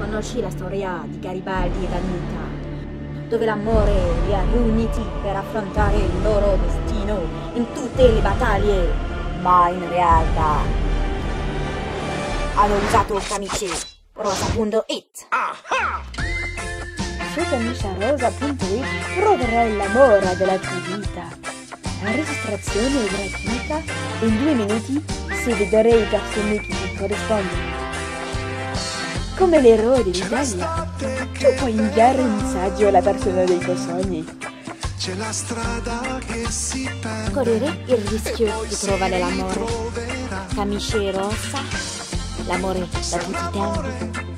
conosci la storia di Garibaldi ed Anita, dove l'amore li ha riuniti per affrontare il loro destino in tutte le battaglie, ma in realtà hanno usato camicie rosa.it. Su camiciarosa.it troverai l'amore della tua vita. La registrazione è gratuita e in 2 minuti si vedrai i persone che ti corrispondono. Come l'eroe dell'Italia, tu puoi inviare un messaggio alla persona dei tuoi sogni. C'è la strada che si perde. Correre il rischio di trovare l'amore. Camicie rosa, l'amore da tutti i tempi.